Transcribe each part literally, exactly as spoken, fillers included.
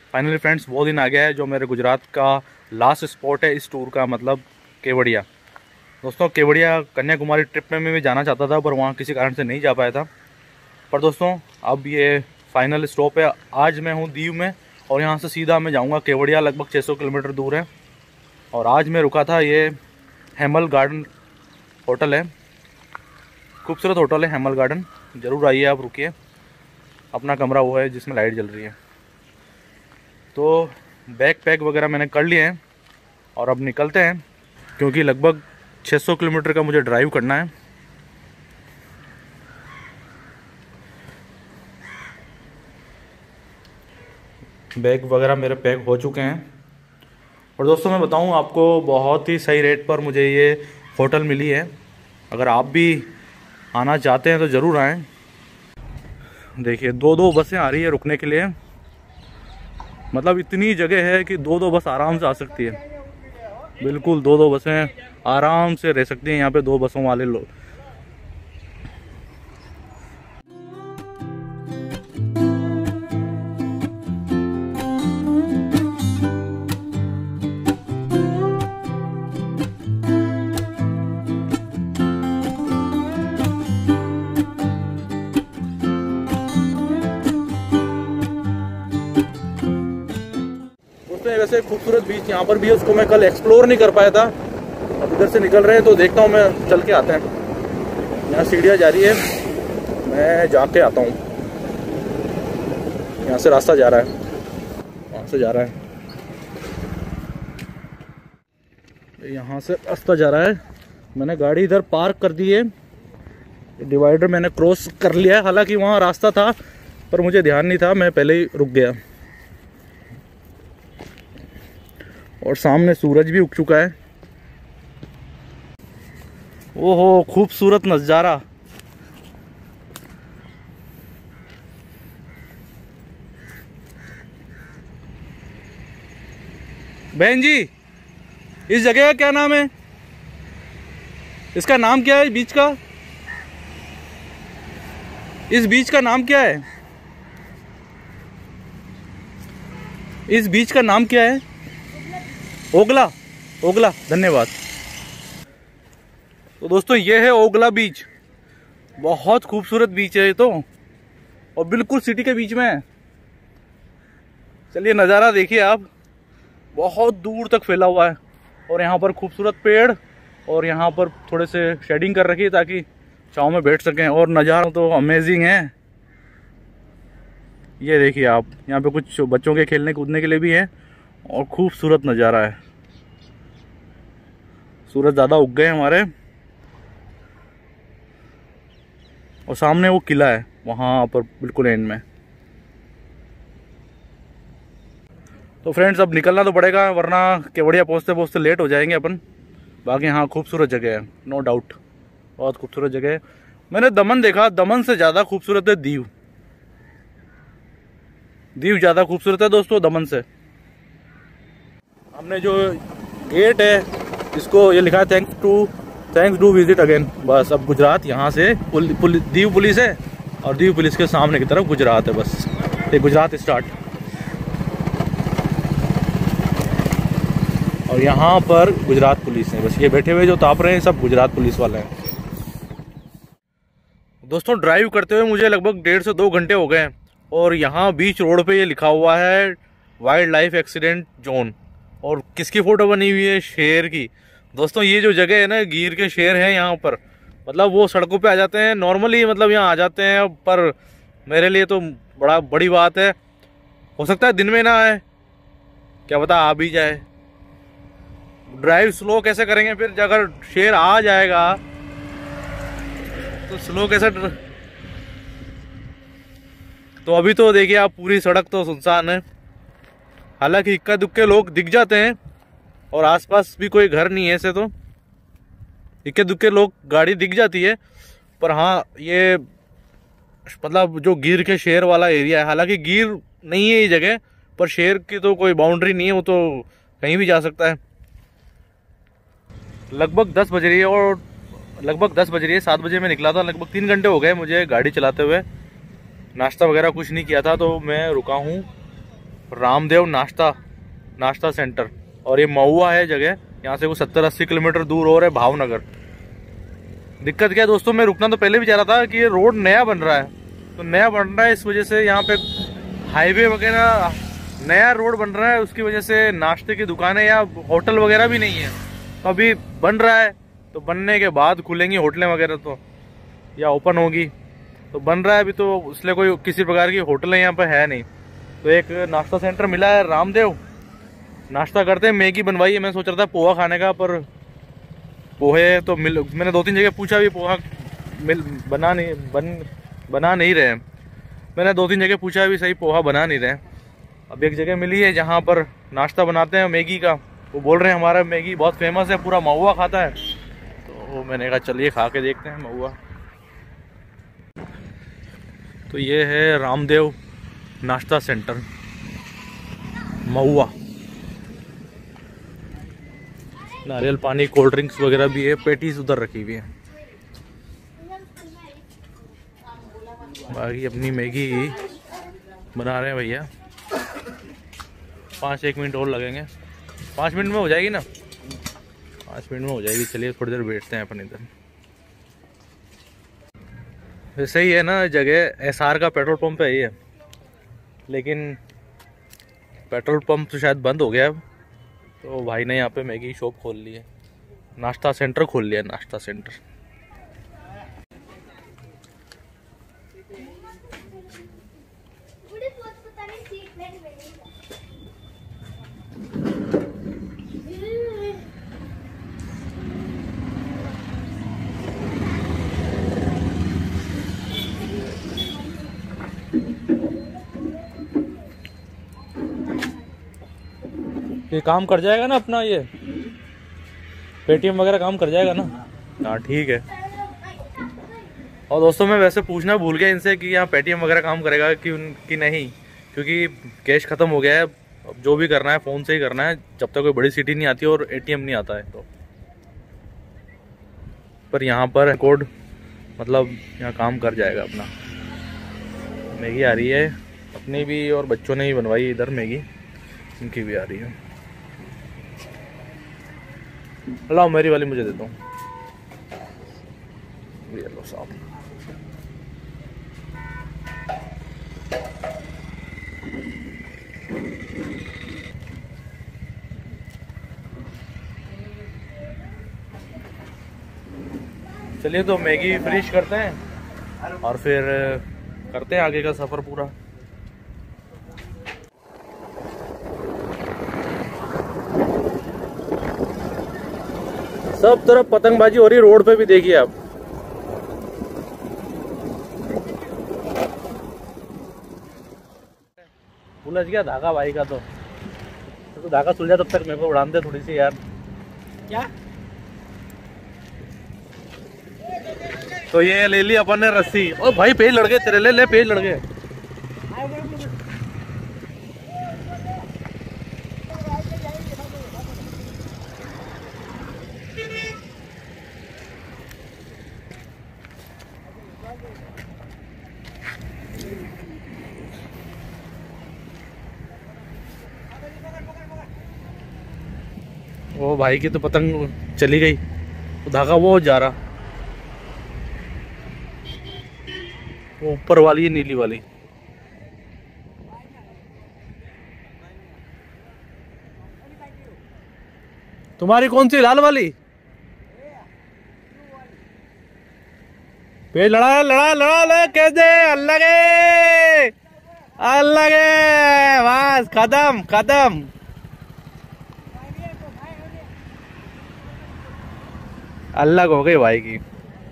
Finally friends वो दिन आ गया है जो मेरे गुजरात का लास्ट स्पॉट है इस टूर का, मतलब केवड़िया। दोस्तों केवड़िया कन्याकुमारी ट्रिप में मैं जाना चाहता था पर वहाँ किसी कारण से नहीं जा पाया था। पर दोस्तों अब ये फाइनल स्टॉप है। आज मैं हूँ दीव में और यहाँ से सीधा मैं जाऊँगा केवड़िया, लगभग छः सौ किलोमीटर दूर है। और आज मैं रुका था, ये हेमल गार्डन होटल है, खूबसूरत होटल है हेमल गार्डन। ज़रूर आइए आप, रुकिए। अपना कमरा वो है जिसमें लाइट जल रही है। तो बैग पैक वगैरह मैंने कर लिए हैं और अब निकलते हैं, क्योंकि लगभग छः सौ किलोमीटर का मुझे ड्राइव करना है। बैग वगैरह मेरे पैक हो चुके हैं। और दोस्तों मैं बताऊं आपको, बहुत ही सही रेट पर मुझे ये होटल मिली है। अगर आप भी आना चाहते हैं तो ज़रूर आएँ। देखिए दो दो बसें आ रही है रुकने के लिए, मतलब इतनी जगह है कि दो दो बस आराम से आ सकती है। बिल्कुल दो दो बसें आराम से रह सकती हैं यहाँ पे, दो बसों वाले लोग। वैसे खूबसूरत बीच यहाँ पर भी है, उसको मैं कल एक्सप्लोर नहीं कर पाया था। अब इधर से निकल रहे हैं तो देखता हूँ, मैं चल के आता है। यहाँ सीढ़ियाँ जा रही है, मैं जाके आता हूँ। यहाँ से रास्ता जा रहा है, वहाँ से जा रहा है, यहाँ से रास्ता जा रहा है। मैंने गाड़ी इधर पार्क कर दी है, डिवाइडर मैंने क्रॉस कर लिया है। हालांकि वहाँ रास्ता था पर मुझे ध्यान नहीं था, मैं पहले ही रुक गया। और सामने सूरज भी उग चुका है। ओहो खूबसूरत नज़ारा। बहन जी, इस जगह का क्या नाम है? इसका नाम क्या है बीच का? इस बीच का नाम क्या है? इस बीच का नाम क्या है? ओगला। ओगला, धन्यवाद। तो दोस्तों ये है ओगला बीच। बहुत खूबसूरत बीच है ये तो, और बिल्कुल सिटी के बीच में है। चलिए नज़ारा देखिए आप, बहुत दूर तक फैला हुआ है। और यहाँ पर खूबसूरत पेड़, और यहाँ पर थोड़े से शेडिंग कर रखी है ताकि छाँव में बैठ सकें। और नज़ारा तो अमेजिंग है। ये देखिए आप, यहाँ पे कुछ बच्चों के खेलने कूदने के लिए भी है, और खूबसूरत नज़ारा है। सूरज ज़्यादा उग गए हमारे, और सामने वो किला है वहाँ पर बिल्कुल एंड में। तो फ्रेंड्स अब निकलना तो पड़ेगा, वरना केवड़िया पहुँचते पहुँचते लेट हो जाएंगे अपन। बाकी हाँ खूबसूरत जगह है, नो डाउट, बहुत खूबसूरत जगह है। मैंने दमन देखा, दमन से ज़्यादा खूबसूरत है दीव। दीव ज़्यादा खूबसूरत है दोस्तों दमन से। हमने जो गेट है इसको ये लिखा है thanks to thanks to visit again. बस अब गुजरात यहाँ से पुल, पुल, दीव पुलिस है, और दीव पुलिस के सामने की तरफ गुजरात है। बस ये गुजरात स्टार्ट। और यहाँ पर गुजरात पुलिस है। बस ये बैठे हुए जो ताप रहे हैं सब गुजरात पुलिस वाले हैं। दोस्तों ड्राइव करते हुए मुझे लगभग डेढ़ से दो घंटे हो गए हैं, और यहाँ बीच रोड पे ये लिखा हुआ है वाइल्ड लाइफ एक्सीडेंट जोन। और किसकी फ़ोटो बनी हुई है? शेर की। दोस्तों ये जो जगह है ना, गिर के शेर हैं यहाँ पर। मतलब वो सड़कों पे आ जाते हैं नॉर्मली, मतलब यहाँ आ जाते हैं, पर मेरे लिए तो बड़ा बड़ी बात है। हो सकता है दिन में ना आए, क्या पता आ भी जाए। ड्राइव स्लो कैसे करेंगे फिर? अगर शेर आ जाएगा तो स्लो कैसे? तो अभी तो देखिए आप, पूरी सड़क तो सुनसान है। हालांकि इक्का दुक्के लोग दिख जाते हैं, और आसपास भी कोई घर नहीं है ऐसे, तो इक्के दुक्के लोग गाड़ी दिख जाती है। पर हाँ ये मतलब जो गिर के शेर वाला एरिया है, हालांकि गिर नहीं है ये जगह, पर शेर की तो कोई बाउंड्री नहीं है, वो तो कहीं भी जा सकता है। लगभग दस बज रही है, और लगभग दस बज रही है, सात बजे मैं निकला था। लगभग तीन घंटे हो गए मुझे गाड़ी चलाते हुए। नाश्ता वगैरह कुछ नहीं किया था, तो मैं रुका हूँ रामदेव नाश्ता नाश्ता सेंटर, और ये महुआ है जगह, यहाँ से वो सत्तर अस्सी किलोमीटर दूर और है भावनगर। दिक्कत क्या है दोस्तों, मैं रुकना तो पहले भी चाह रहा था कि ये रोड नया बन रहा है, तो नया बन रहा है इस वजह से यहाँ पे हाईवे वगैरह, नया रोड बन रहा है, उसकी वजह से नाश्ते की दुकानें या होटल वगैरह भी नहीं है। तो अभी बन रहा है, तो बनने के बाद खुलेंगी होटलें वगैरह तो, या ओपन होगी, तो बन रहा है अभी, तो इसलिए कोई किसी प्रकार की होटलें यहाँ पर है नहीं। तो एक नाश्ता सेंटर मिला है रामदेव, नाश्ता करते हैं। मैगी बनवाई है, मैं सोच रहा था पोहा खाने का, पर पोहे तो मिल मैंने दो तीन जगह पूछा भी, पोहा मिल बना नहीं बन बना नहीं रहे। मैंने दो तीन जगह पूछा भी, सही पोहा बना नहीं रहे। अब एक जगह मिली है जहाँ पर नाश्ता बनाते हैं मैगी का, वो बोल रहे हैं हमारा मैगी बहुत फेमस है, पूरा महुआ खाता है। तो मैंने कहा चलिए खा के देखते हैं महुआ। तो ये है रामदेव नाश्ता सेंटर महुआ। नारियल पानी, कोल्ड ड्रिंक्स वगैरह भी है, पेटीज उधर रखी हुई है। बाकी अपनी मैगी बना रहे हैं भैया, पाँच एक मिनट और लगेंगे, पाँच मिनट में हो जाएगी ना, पाँच मिनट में हो जाएगी। चलिए थोड़ी देर बैठते हैं अपन इधर। वैसे ही है ना जगह, एस आर का पेट्रोल पंप है ये, लेकिन पेट्रोल पंप तो शायद बंद हो गया अब। तो भाई ने यहाँ पे मैगी शॉप खोल ली है, नाश्ता सेंटर खोल लिया, नाश्ता सेंटर। ये काम कर जाएगा ना अपना, ये पेटीएम वगैरह काम कर जाएगा ना? हाँ ठीक है। और दोस्तों मैं वैसे पूछना भूल गया इनसे कि यहाँ पेटीएम वगैरह काम करेगा कि कि नहीं, क्योंकि कैश ख़त्म हो गया है। अब जो भी करना है फ़ोन से ही करना है, जब तक कोई बड़ी सिटी नहीं आती और एटीएम नहीं आता है तो। पर यहाँ पर कोड मतलब यहाँ काम कर जाएगा अपना। मैगी आ रही है अपनी भी, और बच्चों ने भी बनवाई इधर मैगी, इनकी भी आ रही है। लाओ मेरी वाली मुझे देता हूँ, ये लो साहब। चलिए तो मैगी फिनिश करते हैं और फिर करते हैं आगे का सफ़र पूरा। सब तरफ पतंगबाजी हो रही, रोड पे भी देखिए आप। उलझ गया धागा भाई का, तो तो धागा सुलझा तब तक मेरे को उड़ान दे थोड़ी सी यार। क्या? तो ये ले ली अपन ने रस्सी। ओ भाई पेज लड़ गए तेरे, ले ले पेज लड़ गए। वो भाई की तो पतंग चली गई, तो धागा वो जा रहा, वो ऊपर वाली है नीली वाली। तुम्हारी कौन सी, लाल वाली? पेड़ लड़ा लड़ा लड़ा लड़ा कैसे? अल्लाह के अल्लाह के बस खत्म खत्म। अलग हो गई भाई की,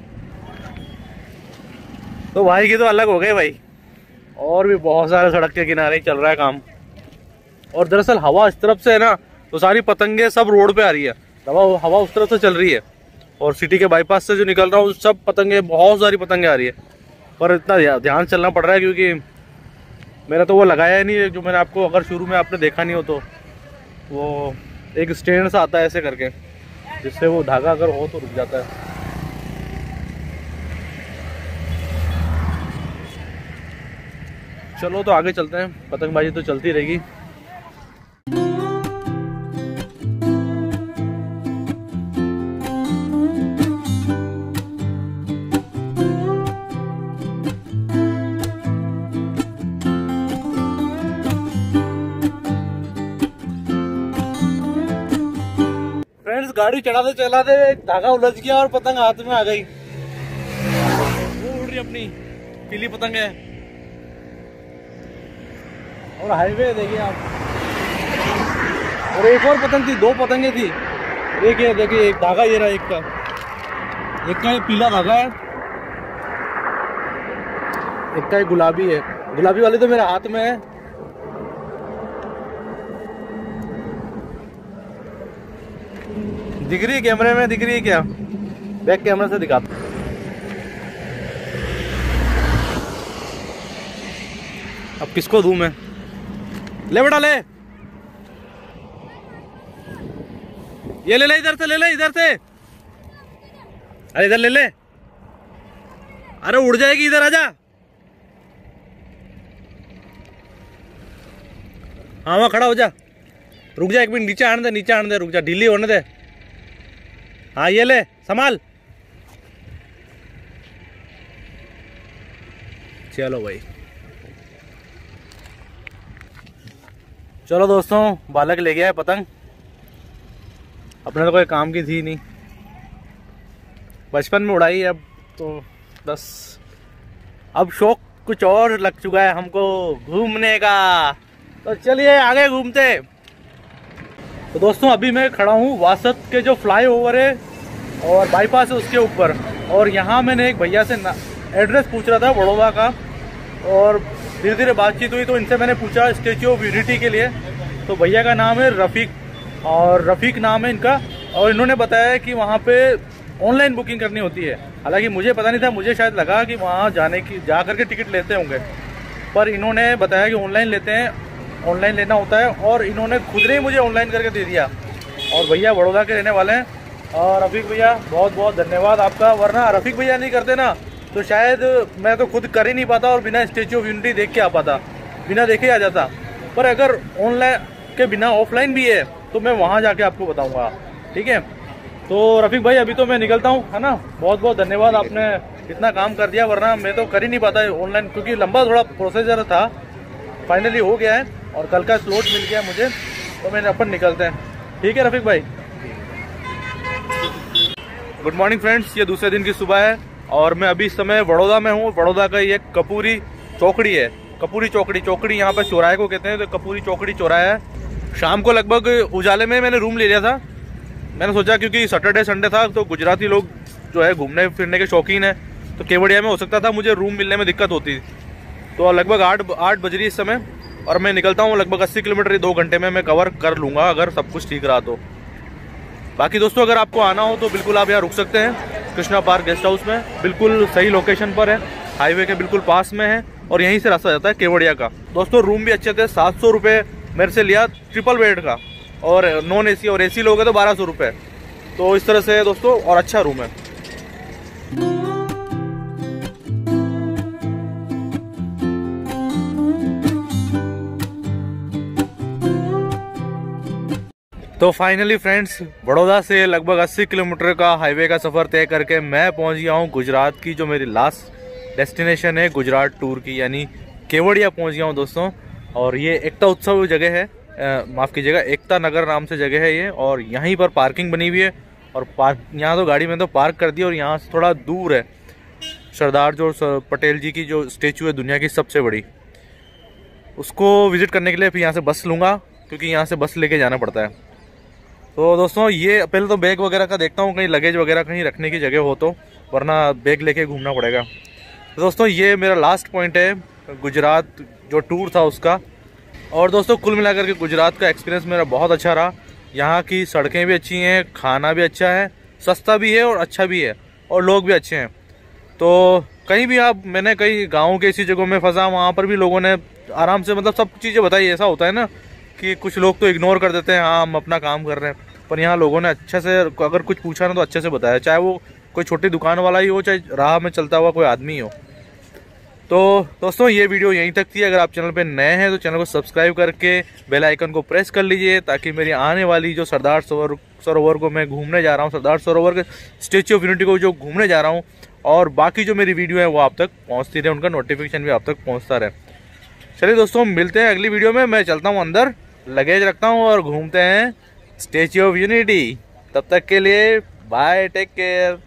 तो भाई की तो अलग हो गई भाई। और भी बहुत सारे सड़क के किनारे चल रहा है काम। और दरअसल हवा इस तरफ से है ना, तो सारी पतंगे सब रोड पे आ रही है, हवा हवा उस तरफ से चल रही है। और सिटी के बाईपास से जो निकल रहा हूँ सब पतंगे, बहुत सारी पतंगे आ रही है। पर इतना ध्यान चलना पड़ रहा है क्योंकि मैंने तो वो लगाया ही नहीं, जो मैंने आपको, अगर शुरू में आपने देखा नहीं हो तो, वो एक स्टैंड सा आता है ऐसे करके, जिससे वो धागा अगर हो तो रुक जाता है। चलो तो आगे चलते हैं, पतंगबाजी तो चलती रहेगी। गाड़ी चढ़ाते चलाते धागा उलझ गया और पतंग हाथ में आ गई। वो उड़ रही अपनी पीली पतंग है। और हाईवे देखिए आप, और एक और पतंग थी, दो पतंगे थी। एक ये देखिए, एक धागा ये रहा, एक का एक का ये पीला धागा है, एक का ये गुलाबी है। गुलाबी वाली तो मेरे हाथ में है। दिख रही है कैमरे में, दिख रही है क्या? बैक कैमरा से दिखाता। अब किसको दूं मैं? ले बेटा ले, ये ले ले, इधर से ले ले, इधर से। अरे इधर ले ले, अरे उड़ जाएगी, इधर आजा। हाँ वहाँ खड़ा हो जा, रुक जा एक मिनट, नीचे आने दे, नीचे आने दे, रुक जा, ढीली होने दे। हाँ ये ले, संभाल। चलो भाई, चलो दोस्तों, बालक ले गया है पतंग। अपने तो कोई काम की थी नहीं, बचपन में उड़ाई, अब तो बस अब शौक कुछ और लग चुका है हमको घूमने का। तो चलिए आगे घूमते। तो दोस्तों अभी मैं खड़ा हूँ वासद के जो फ्लाईओवर है और बाईपास है उसके ऊपर, और यहाँ मैंने एक भैया से एड्रेस पूछ रहा था बड़ौदा का, और धीरे धीरे बातचीत हुई तो इनसे मैंने पूछा स्टेच्यू ऑफ यूनिटी के लिए। तो भैया का नाम है रफ़ीक, और रफ़ीक नाम है इनका, और इन्होंने बताया कि वहाँ पे ऑनलाइन बुकिंग करनी होती है। हालांकि मुझे पता नहीं था, मुझे शायद लगा कि वहाँ जाने की जा करके टिकट लेते होंगे, पर इन्होंने बताया कि ऑनलाइन लेते हैं, ऑनलाइन लेना होता है, और इन्होंने खुद ने मुझे ऑनलाइन करके दे दिया। और भैया बड़ौदा के रहने वाले हैं, और रफ़ीक भैया बहुत बहुत धन्यवाद आपका, वरना रफ़ीक भैया नहीं करते ना तो शायद मैं तो खुद कर ही नहीं पाता और बिना स्टेच्यू ऑफ यूनिटी देख के आ पाता, बिना देखे आ जाता। पर अगर ऑनलाइन के बिना ऑफलाइन भी है तो मैं वहाँ जाके आपको बताऊँगा, ठीक है? तो रफ़ीक भाई अभी तो मैं निकलता हूँ, है ना? बहुत बहुत धन्यवाद, आपने इतना काम कर दिया, वरना मैं तो कर ही नहीं पाता ऑनलाइन, क्योंकि लंबा थोड़ा प्रोसीजर था। फाइनली हो गया है और कल का स्लॉट मिल गया मुझे, तो मैंने अपन निकलते हैं। ठीक है रफ़ीक भाई। गुड मॉर्निंग फ्रेंड्स, ये दूसरे दिन की सुबह है और मैं अभी इस समय बड़ौदा में हूँ। बड़ौदा का ये कपूरी चौकड़ी है, कपूरी चौकड़ी चौकड़ी यहाँ पे चौराहे को कहते हैं, तो कपूरी चौकड़ी चौराहा है। शाम को लगभग उजाले में मैंने रूम ले लिया था। मैंने सोचा क्योंकि सैटरडे संडे था तो गुजराती लोग जो है घूमने फिरने के शौकीन है, तो केवड़िया में हो सकता था मुझे रूम मिलने में दिक्कत होती। तो लगभग आठ आठ बज रही इस समय और मैं निकलता हूँ। लगभग अस्सी किलोमीटर दो घंटे में मैं कवर कर लूँगा अगर सब कुछ ठीक रहा तो। बाकी दोस्तों अगर आपको आना हो तो बिल्कुल आप यहाँ रुक सकते हैं कृष्णा पार्क गेस्ट हाउस में, बिल्कुल सही लोकेशन पर है, हाईवे के बिल्कुल पास में है और यहीं से रास्ता जाता है केवड़िया का। दोस्तों रूम भी अच्छे थे, सात सौ रुपये मेरे से लिया ट्रिपल बेड का, और नॉन एसी और एसी लोगे तो बारह सौ रुपये। तो इस तरह से दोस्तों, और अच्छा रूम है। तो फाइनली फ्रेंड्स, बड़ौदा से लगभग अस्सी किलोमीटर का हाईवे का सफ़र तय करके मैं पहुंच गया हूं गुजरात की जो मेरी लास्ट डेस्टिनेशन है गुजरात टूर की, यानी केवड़िया पहुंच गया हूं दोस्तों। और ये एकता उत्सव जगह है, माफ़ कीजिएगा एकता नगर नाम से जगह है ये, और यहीं पर पार्किंग बनी हुई है। और पार्क यहाँ तो गाड़ी में तो पार्क कर दी, और यहाँ से थोड़ा दूर है सरदार जो पटेल जी की जो स्टेचू है दुनिया की सबसे बड़ी, उसको विज़िट करने के लिए फिर यहाँ से बस लूँगा, क्योंकि यहाँ से बस लेके जाना पड़ता है। तो दोस्तों ये पहले तो बैग वगैरह का देखता हूँ, कहीं लगेज वगैरह कहीं रखने की जगह हो तो, वरना बैग लेके घूमना पड़ेगा। तो दोस्तों ये मेरा लास्ट पॉइंट है गुजरात जो टूर था उसका। और दोस्तों कुल मिलाकर के गुजरात का एक्सपीरियंस मेरा बहुत अच्छा रहा। यहाँ की सड़कें भी अच्छी हैं, खाना भी अच्छा है, सस्ता भी है और अच्छा भी है, और लोग भी अच्छे हैं। तो कहीं भी आप, मैंने कई गाँव के ऐसी जगहों में फंसा, वहाँ पर भी लोगों ने आराम से मतलब सब चीज़ें बताई। ऐसा होता है ना कि कुछ लोग तो इग्नोर कर देते हैं, हाँ हम अपना काम कर रहे हैं, पर यहाँ लोगों ने अच्छे से अगर कुछ पूछा ना तो अच्छे से बताया, चाहे वो कोई छोटी दुकान वाला ही हो, चाहे राह में चलता हुआ कोई आदमी हो। तो दोस्तों ये वीडियो यहीं तक थी। अगर आप चैनल पे नए हैं तो चैनल को सब्सक्राइब करके बेल आइकन को प्रेस कर लीजिए, ताकि मेरी आने वाली जो सरदार सरोवर सरोवर को मैं घूमने जा रहा हूँ, सरदार सरोवर के स्टेच्यू ऑफ यूनिटी को जो घूमने जा रहा हूँ, और बाकी जो मेरी वीडियो है वो आप तक पहुँचती रहे, उनका नोटिफिकेशन भी आप तक पहुँचता रहे। चलिए दोस्तों मिलते हैं अगली वीडियो में। मैं चलता हूँ अंदर, लगेज रखता हूँ और घूमते हैं स्टेच्यू ऑफ यूनिटी। तब तक के लिए बाय, टेक केयर।